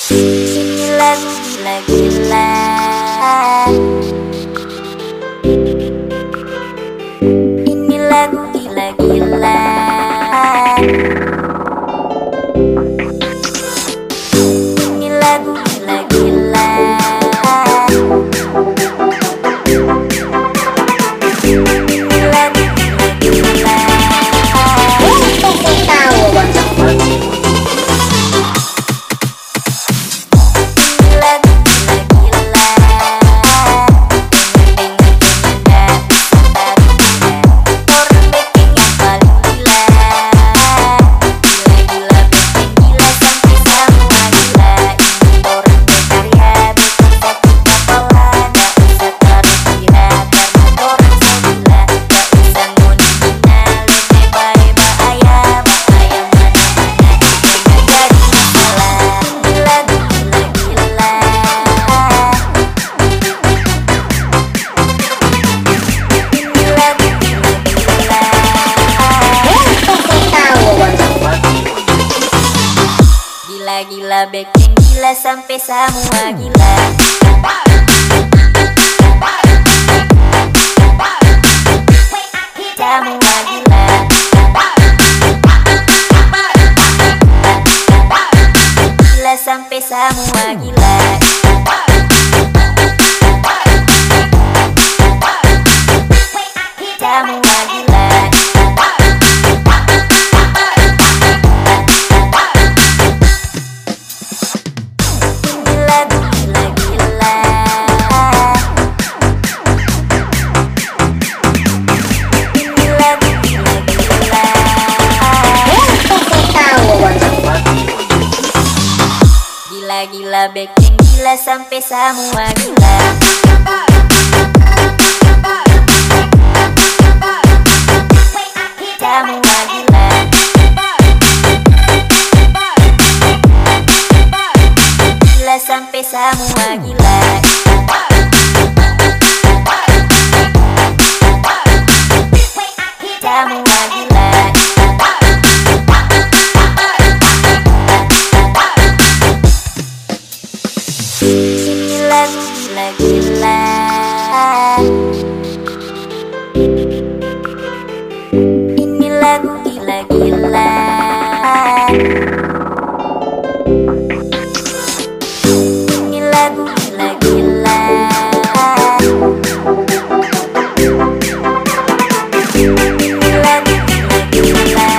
Ini lagu gila-gila. Ini lagu gila-gila. Ini lagu gila-gila. Ini lagu gila-gila. Gila, bikin gila sampai semua gila. Semua gila. Gila sampai semua gila. Semua gila. Gila, bikin gila sampai semua gila. Semua gila. Gila sampai semua gila. Semua gila. Ini lagu gila-gila. Ini lagu gila-gila. Ini lagu gila-gila. Ini lagu gila-gila.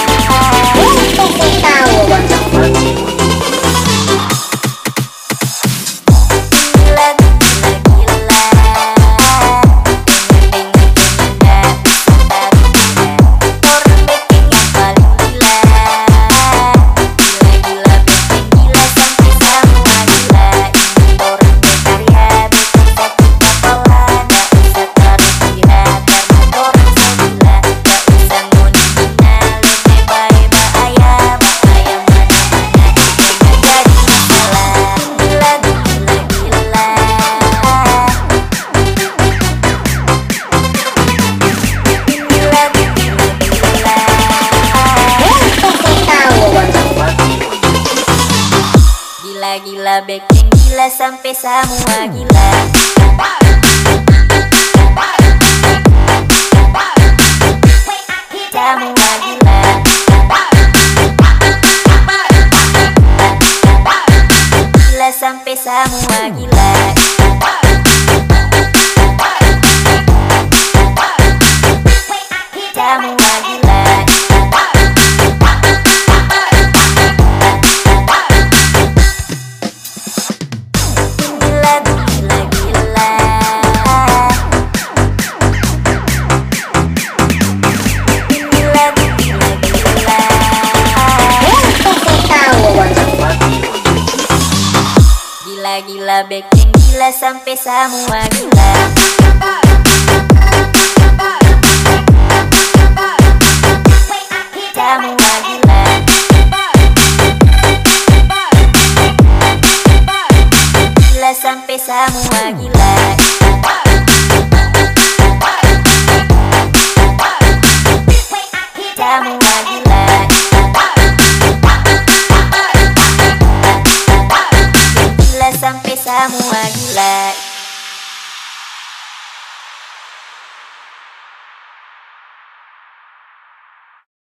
Gila, bikin gila sampai semua gila. Semua gila. Gila sampai semua gila. Semua gila. Gila, bikin gila sampai semua gila. Semua gila. Gila sampai semua gila. Semua gila. semua gila.